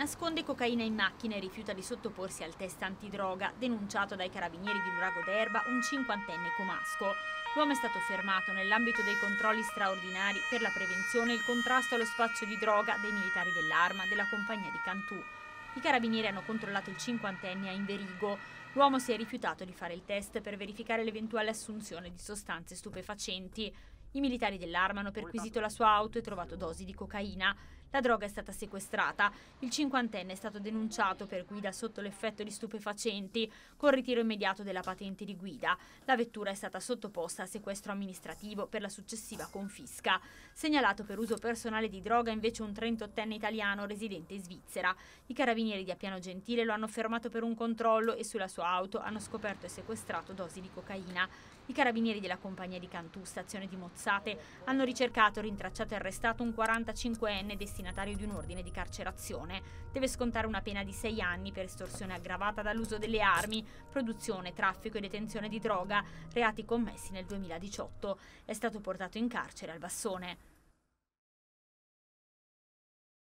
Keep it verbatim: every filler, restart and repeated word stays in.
Nasconde cocaina in macchina e rifiuta di sottoporsi al test antidroga, denunciato dai carabinieri di Lurago d'Erba un cinquantenne comasco. L'uomo è stato fermato nell'ambito dei controlli straordinari per la prevenzione e il contrasto allo spaccio di droga dei militari dell'Arma della compagnia di Cantù. I carabinieri hanno controllato il cinquantenne a Inverigo. L'uomo si è rifiutato di fare il test per verificare l'eventuale assunzione di sostanze stupefacenti. I militari dell'Arma hanno perquisito la sua auto e trovato dosi di cocaina. La droga è stata sequestrata. Il cinquantenne è stato denunciato per guida sotto l'effetto di stupefacenti, con ritiro immediato della patente di guida. La vettura è stata sottoposta a sequestro amministrativo per la successiva confisca. Segnalato per uso personale di droga invece un trentottenne italiano residente in Svizzera. I carabinieri di Appiano Gentile lo hanno fermato per un controllo e sulla sua auto hanno scoperto e sequestrato dosi di cocaina. I carabinieri della compagnia di Cantù, stazione di Mozzate, hanno ricercato, rintracciato e arrestato un quarantacinquenne destinatario di un ordine di carcerazione. Deve scontare una pena di sei anni per estorsione aggravata dall'uso delle armi, produzione, traffico e detenzione di droga, reati commessi nel duemiladiciotto. È stato portato in carcere al Bassone.